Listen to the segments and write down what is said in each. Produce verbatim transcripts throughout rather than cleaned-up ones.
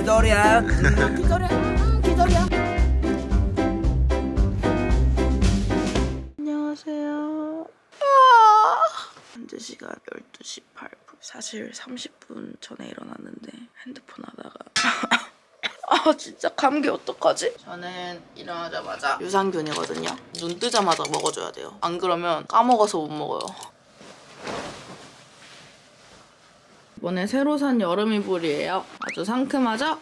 기다려. 음, 기다려. 음, 기다려. 안녕하세요. 아, 현재 시간 열두 시 팔 분. 사실 삼십 분 전에 일어났는데 핸드폰 하다가 아 진짜 감기 어떡하지? 저는 일어나자마자 유산균이거든요. 눈 뜨자마자 먹어줘야 돼요. 안 그러면 까먹어서 못 먹어요. 이번에 새로 산 여름 이불이에요. 아주 상큼하죠?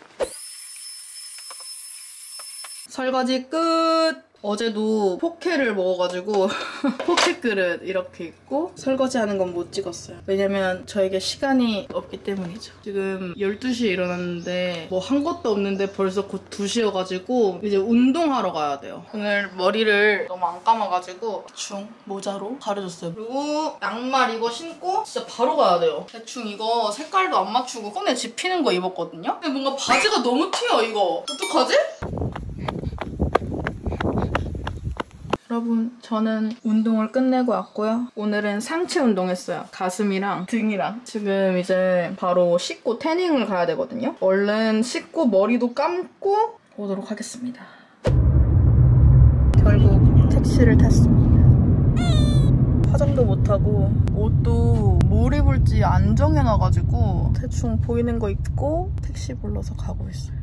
설거지 끝! 어제도 포케를 먹어가지고 포케 그릇 이렇게 있고 설거지하는 건 못 찍었어요. 왜냐면 저에게 시간이 없기 때문이죠. 지금 열두 시에 일어났는데 뭐 한 것도 없는데 벌써 곧 두 시여가지고 이제 운동하러 가야 돼요. 오늘 머리를 너무 안 감아가지고 대충 모자로 가려줬어요. 그리고 양말 이거 신고 진짜 바로 가야 돼요. 대충 이거 색깔도 안 맞추고 손에 집히는 거 입었거든요? 근데 뭔가 바지가 너무 튀어 이거. 어떡하지? 여러분 저는 운동을 끝내고 왔고요. 오늘은 상체 운동했어요. 가슴이랑 등이랑. 지금 이제 바로 씻고 태닝을 가야 되거든요. 얼른 씻고 머리도 감고 오도록 하겠습니다. 결국 택시를 탔습니다. 화장도 못하고 옷도 뭘 입을지 안 정해놔가지고 대충 보이는 거 입고 택시 불러서 가고 있어요.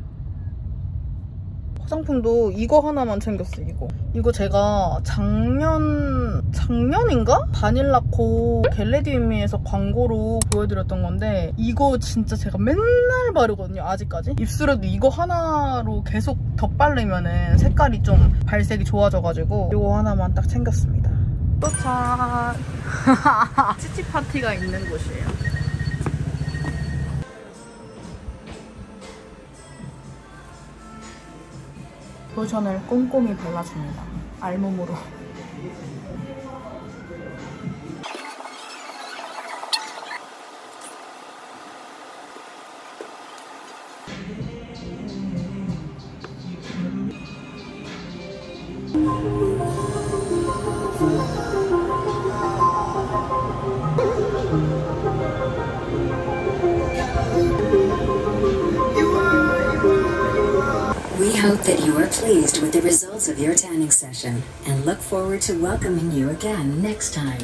화장품도 이거 하나만 챙겼어요. 이거 이거 제가 작년 작년인가? 바닐라코 겟레디미에서 광고로 보여드렸던 건데 이거 진짜 제가 맨날 바르거든요. 아직까지 입술에도 이거 하나로 계속 덧바르면은 색깔이 좀 발색이 좋아져가지고 이거 하나만 딱 챙겼습니다. 도착! 찌찌 파티가 있는 곳이에요. 로션을 꼼꼼히 발라줍니다. 알몸으로. We hope that you are pleased with the results of your tanning session and look forward to welcoming you again next time.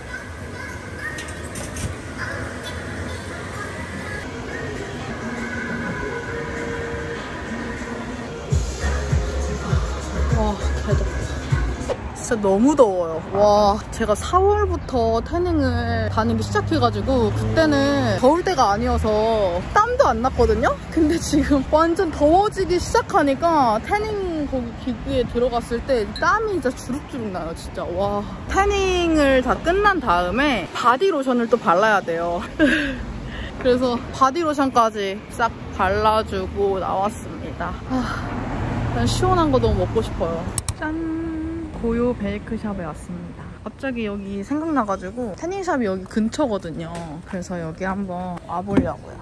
와, 대박. 진짜 너무 더워요. 와, 제가 사월부터 태닝을 다니기 시작해가지고 그때는 더울 때가 아니어서 땀도 안 났거든요? 근데 지금 완전 더워지기 시작하니까 태닝 거기 기구에 들어갔을 때 땀이 진짜 주룩주룩 나요, 진짜. 와. 태닝을 다 끝난 다음에 바디로션을 또 발라야 돼요. 그래서 바디로션까지 싹 발라주고 나왔습니다. 아, 그냥 시원한 거 너무 먹고 싶어요. 짠! 고요 베이크샵에 왔습니다. 갑자기 여기 생각나가지고 태닝샵이 여기 근처거든요. 그래서 여기 한번 와보려고요.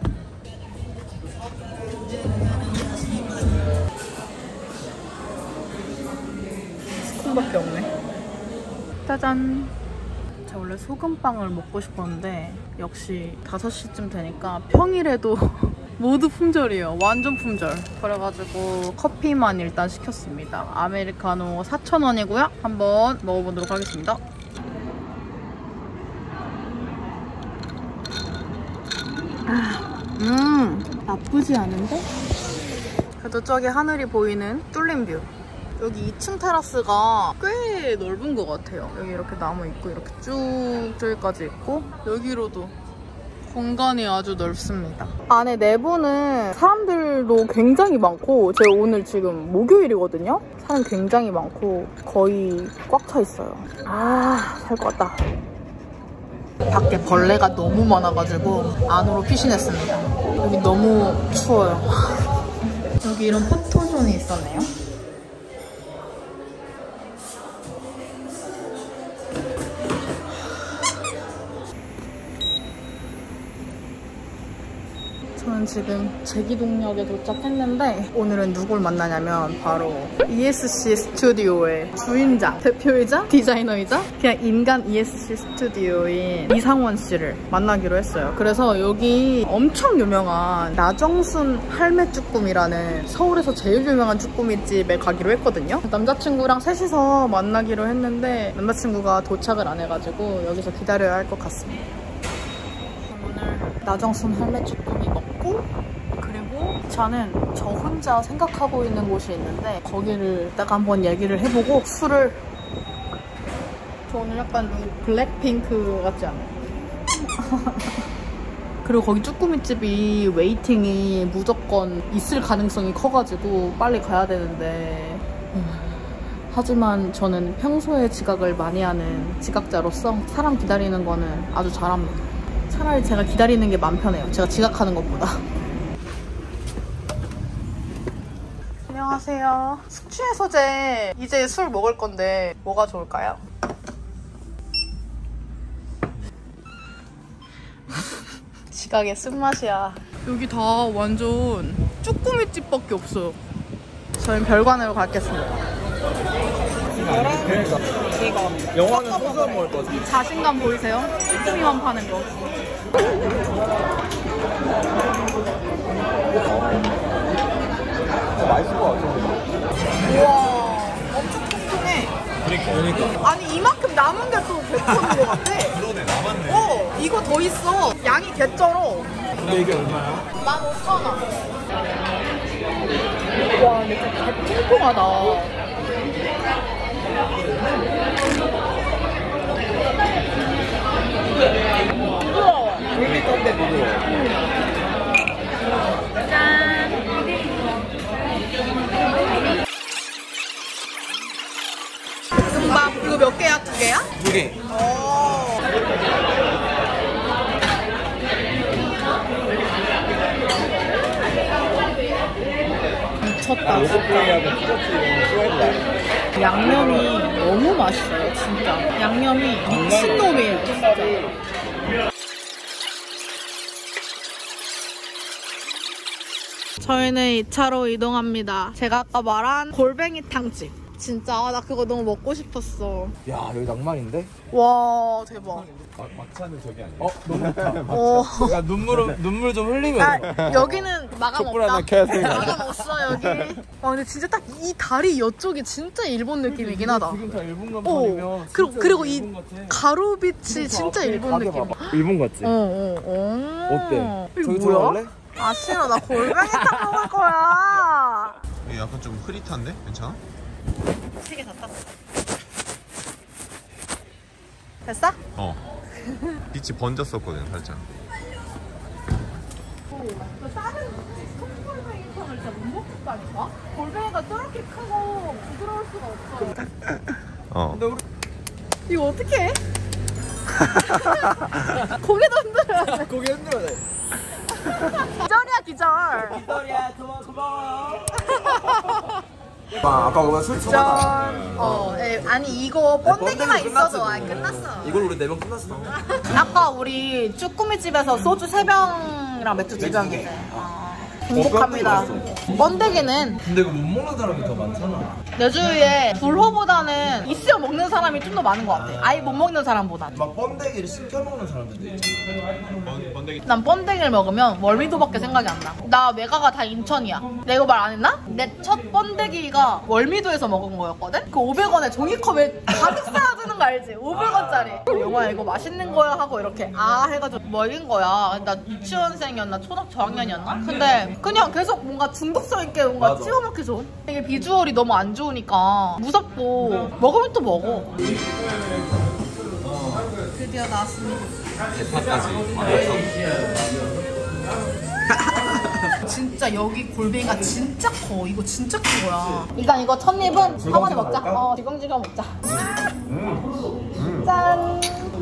스콘밖에 없네. 짜잔! 제가 원래 소금빵을 먹고 싶었는데 역시 다섯 시쯤 되니까 평일에도 모두 품절이에요. 완전 품절. 그래가지고 커피만 일단 시켰습니다. 아메리카노 사천 원이고요. 한번 먹어보도록 하겠습니다. 아, 음, 나쁘지 않은데? 그래도 저기 하늘이 보이는 뚫린 뷰. 여기 이 층 테라스가 꽤 넓은 것 같아요. 여기 이렇게 나무 있고 이렇게 쭉 저기까지 있고 여기로도 공간이 아주 넓습니다. 안에 내부는 사람들도 굉장히 많고 제가 오늘 지금 목요일이거든요? 사람 굉장히 많고 거의 꽉 차 있어요. 아, 살 것 같다. 밖에 벌레가 너무 많아가지고 안으로 피신했습니다. 여기 너무 추워요. 여기 이런 포토존이 있었네요. 저는 지금 제기동역에 도착했는데 오늘은 누굴 만나냐면 바로 이에스씨 스튜디오의 주인장, 대표이자 디자이너이자 그냥 인간 이에스씨 스튜디오인 이상원 씨를 만나기로 했어요. 그래서 여기 엄청 유명한 나정순 할매 쭈꾸미라는 서울에서 제일 유명한 쭈꾸미집에 가기로 했거든요. 남자친구랑 셋이서 만나기로 했는데 남자친구가 도착을 안 해가지고 여기서 기다려야 할 것 같습니다. 오늘 나정순 할매 쭈꾸미 먹고 그리고 저는 저 혼자 생각하고 있는 곳이 있는데 거기를 이따가 한번 얘기를 해보고 술을 저 오늘 약간 블랙핑크 같지 않아요? 그리고 거기 쭈꾸미집이 웨이팅이 무조건 있을 가능성이 커가지고 빨리 가야 되는데 하지만 저는 평소에 지각을 많이 하는 지각자로서 사람 기다리는 거는 아주 잘합니다. 차라리 제가 기다리는 게 마음 편해요. 제가 지각하는 것보다. 안녕하세요. 숙취해 소재 이제 술 먹을 건데 뭐가 좋을까요? 지각의 쓴맛이야. 여기 다 완전 쭈꾸미집밖에 없어요. 저희는 별관으로 가겠습니다. 그러니까 이거 영화는 소스 먹을 거지. 자신감 보이세요? 쭈꾸미만 파는 거. 맛있을 것 같은데. 우와, 엄청 통통해. 그러니까. 그러니까. 아니 이만큼 남은 게 또 배부른 것 같아. 그러네, 남았네. 어, 이거 더 있어. 양이 개쩔어. 근데 이게 얼마야? 만 오천 원. 와, 근데 진짜 통통하다. 부드러워. 쫄깃한데 부드러워. 짠. 볶음밥 이거 몇 개야? 두 개야? 두 개. 오. 미쳤다 진짜. 양념이 너무 맛있어요 진짜. 양념이 미친놈이에요 진짜. 저희는 이 차로 이동합니다. 제가 아까 말한 골뱅이 탕집. 진짜 나 그거 너무 먹고 싶었어. 야, 여기 낭만인데? 와 대박. 아, 막차는 저기 아니야? 어, 너무 좋다. 오. 야, 눈물, 눈물 좀 흘리면서. 아, 여기는 마감 촛불 없다. 하나 켜야 되는 거 아니야? 마감 없어 여기. 와 근데 진짜 딱 이 다리 이쪽이 진짜 일본 느낌이긴 하다. 지금 다 일본 어. 간판이면 그리고 그리고 이 일본 같아. 가루빛이 진짜 일본 느낌. 일본 같지? 어, 어, 어. 어때? 이거 저기 뭐야? 들어갈래? 아 싫어 나 골뱅이탕 먹을 거야. 이게 약간 좀 흐릿한데? 괜찮아? 세 개 다 땄어. 됐어? 어. 빛이 번졌었거든 살짝. 너 다른 콩골뱅이탕을 진짜 못 먹겠다니까? 골뱅이가 저렇게 크고 부드러울 수가 없어. 어. 근데 우리 이거 어떻게 해? 고개도 흔들어야 돼. 고개 흔들어야 돼. 기절이야 기절. 기다려, 고마워, 고마워요. 아, 아까 그거 술 처마다. 어, 에, 아니 이거 번데기만 있어도 아 끝났어. 이걸 우리 네 명 끝났어. 아까 우리 쭈꾸미 집에서 소주 세 병이랑 맥주 두 병이지. 어, 행복합니다. 번데기는 근데 이거 못 먹는 사람이 더 많잖아. 내 주위에 불호보다는 있으면 먹는 사람이 좀 더 많은 것 같아. 아예 못 먹는 사람보다. 막 번데기를 시켜 먹는 사람들도 있지. 번데기. 난 번데기를 먹으면 월미도밖에 생각이 안 나. 나 외가가 다 인천이야. 내가 이거 말 안 했나? 내 첫 번데기가 월미도에서 먹은 거였거든? 그 오백 원에 종이컵에 가득 쌓아주는 거 알지? 오백 원짜리. 영화야 이거 맛있는 거야 하고 이렇게 아 해가지고 먹인 거야. 나 유치원생이었나 초등 저학년이었나? 근데 그냥 계속 뭔가 중독성 있게 뭔가 맞아. 찍어먹혀줘. 이게 비주얼이 너무 안 좋으니까 무섭고 먹으면 또 먹어. 드디어 나왔습니다. 진짜 여기 골뱅이가 진짜 커. 이거 진짜 큰 거야. 일단 이거 첫 입은 한 번에 먹자. 어, 지금지금 먹자. 짠.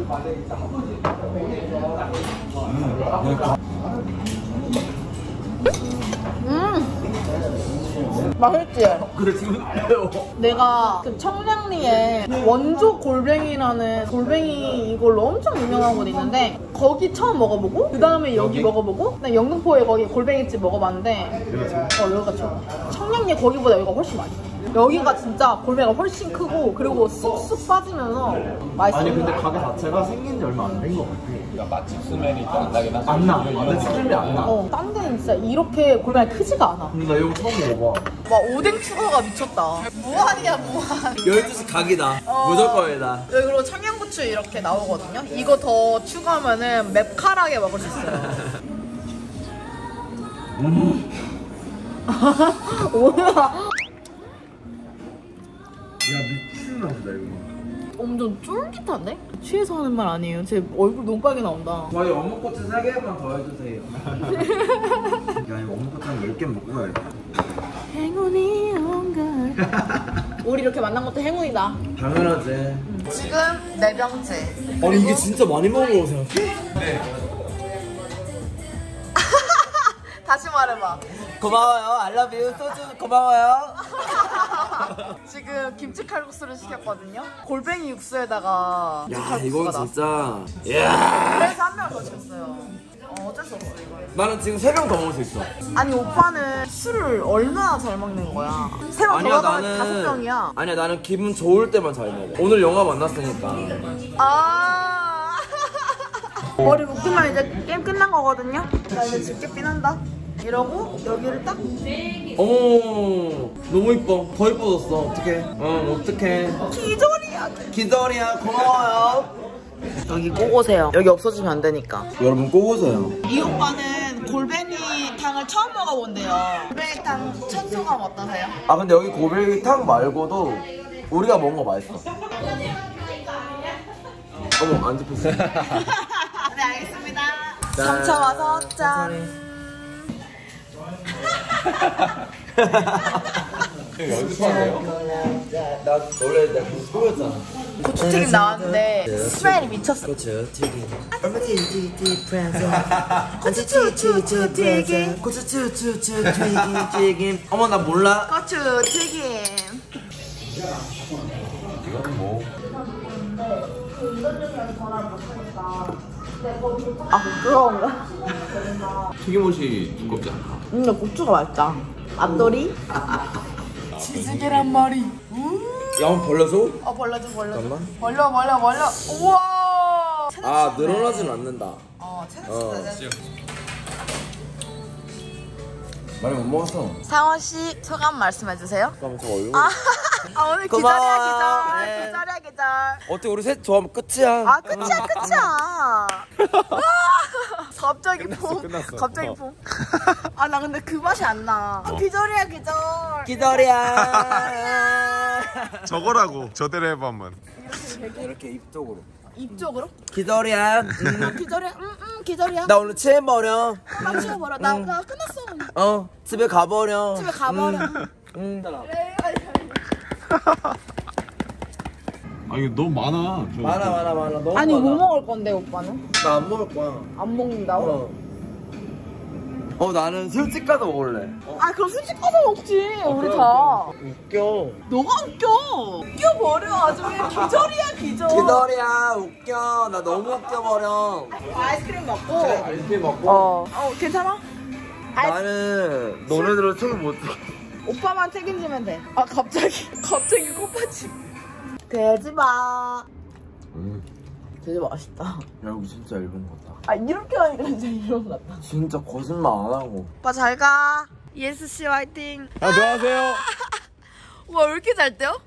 음. 맛있지? 그래 지금 내가 그 청량리에 원조 골뱅이라는 골뱅이 이걸로 엄청 유명한 곳 있는데 거기 처음 먹어보고 그 다음에 여기, 여기 먹어보고 나 영등포에 거기 골뱅이집 먹어봤는데 어 여기가 처음. 청량리 거기보다 여기가 훨씬 맛있어. 여기가 진짜 골뱅이가 훨씬 크고 그리고 쑥쑥 빠지면서 맛있어. 아니 근데 가게 자체가 생긴 지 얼마 안 된 것 같아. 그러니까 맛집 스멜이 안 나긴 하지. 안 나. 근데 스멜이 안 나. 어, 딴 데는 진짜 이렇게 골뱅이 크지가 않아. 근데 나 이거 처음 먹어봐. 와 오뎅 추가가 미쳤다. 무한이야 무한. 열두 시 각이다. 어. 무조건이다. 여기 그리고 청양고추 이렇게 나오거든요. 이거 더 추가하면은 맵칼하게 먹을 수 있어요. 음. 뭐야? 야 미친놈이다 이거. 엄청 쫄깃한데? 취해서 하는 말 아니에요. 제 얼굴 눈깔이 나온다. 저희 어묵꼬치 세 개만 더 해주세요. 야 이거 어묵 한 열 개 먹고 가야겠다. 행운이 온걸. 우리 이렇게 만난 것도 행운이다. 당연하지. 지금 네 병째. 아니 이게 진짜 많이 먹은 거라고 생각해? 네. 다시 말해봐. 고마워요. I love you. 소주 고마워요. 지금 김치 칼국수를 시켰거든요. 골뱅이 육수에다가 김치 야 칼국수가 이건 나왔어. 진짜. 야. 그래서 한 명을 더 시켰어요. 어, 어쩔 수 없어 이거. 나는 지금 세 병 더 먹을 수 있어. 아니 오빠는 술을 얼마나 잘 먹는 거야? 세 명 아니야 더 먹으면 나는. 다섯 병이야. 아니야 나는 기분 좋을 때만 잘 먹어. 오늘 영화 만났으니까. 아. 머리 묶으면 이제 게임 끝난 거거든요. 나 이제 집게 삐난다. 이러고 여기를 딱. 어머 너무 이뻐. 더 이뻐졌어. 어떡해. 어 어떡해. 기절이야. 기절이야. 고마워요. 여기 꼭 오세요. 여기 없어지면 안 되니까. 여러분 꼭 오세요. 이 오빠는 골뱅이탕을 처음 먹어본대요. 골뱅이탕 첫 소감 어떠세요? 아 근데 여기 고백이탕 말고도 우리가 먹은 거 맛있어. 어머 안 잡혔어. 네 알겠습니다. 삼차 와서 짠. 연습하세요? 나 원래 내가 그 꾸몄잖아. 고추튀김 나왔는데 스멜이 미쳤어. 고추 튀김. 고추추추추 튀김. 고추추추추 튀김 튀김. 어머 나 몰라. 고추튀김. 이거는 뭐 아 부끄러운가? 튀김옷이 두껍지 않아. 음, 근데 고추가 맛있다. 앞돌이? 치즈 계란말이. 야 한번 벌려줘. 어 벌려줘 벌려줘. 잠깐만. 벌려 벌려 벌려. 우와. 아 늘어나진 않는다. 어 체력 어. 치즈. 많이 못 먹었어. 상원 씨 소감 말씀해 주세요. 그럼 저 얼굴. 아, 아 오늘 고마워. 기절이야 기절. 네. 기절이야 기절. 어떻게 우리 셋 좋아하면 끝이야. 아 끝이야 끝이야. 와, 갑자기 퐁. 끝났어. 갑자기 어. 퐁. 아 나 근데 그 맛이 안 나. 아, 기절이야 기절. 기다려. 저거라고 저대로 해봐 한번. 이렇게 입 쪽으로. 입 쪽으로? 기다려. 음. 기절이야. 응응 기절이야. 나 오늘 취해버려. 나 치워버려. 나, 나 끝났어. 어 집에 가버려. 집에 가버려. 응. 아 이거 너무 많아. 저거. 많아 많아 많아. 너무 아니 많아. 뭐 먹을 건데 오빠는? 나 안 먹을 거야. 안 먹는다고? 어. 어 나는 술집 가서 먹을래. 어. 아 그럼 술집 가서 먹지 우리 다. 웃겨. 너가 웃겨. 웃겨버려 아주 그냥 기절이야 기절. 기다려 웃겨. 나 너무 웃겨버려. 아이스크림 먹고. 아이스크림 먹고. 어. 어 괜찮아? 아이... 나는 너네들은 책임 못 져. 오빠만 책임지면 돼. 아 갑자기 갑자기 코파치. 돼지바. 음. 되게 맛있다. 야 여기 진짜 일본 같다. 아 이렇게 하니까 진짜 이런 것 같다. 진짜 거짓말 안 하고. 오빠 잘 가. 예스 씨 화이팅. 안녕하세요. 와 왜 이렇게 잘 떼요?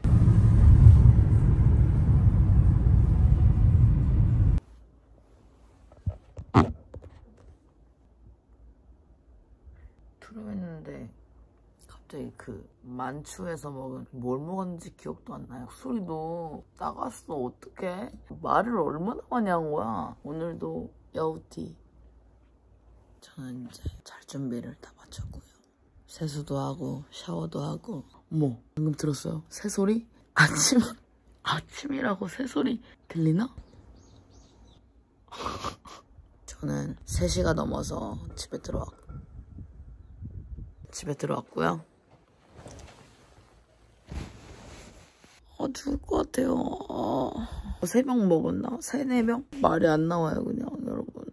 들어있는데 갑자기 그 만추에서 먹은 뭘 먹었는지 기억도 안 나요. 소리도 나갔어. 어떡해. 말을 얼마나 많이 한 거야. 오늘도 여우티. 저는 이제 잘 준비를 다 마쳤고요. 세수도 하고 샤워도 하고. 어머 방금 들었어요? 새소리? 아침 아침이라고 새소리 들리나? 저는 세 시가 넘어서 집에 들어왔고 집에 들어왔고요. 어, 죽을 것 같아요. 어, 세 병 먹었나? 세네 병? 말이 안 나와요, 그냥, 여러분.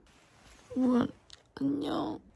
우원 안녕.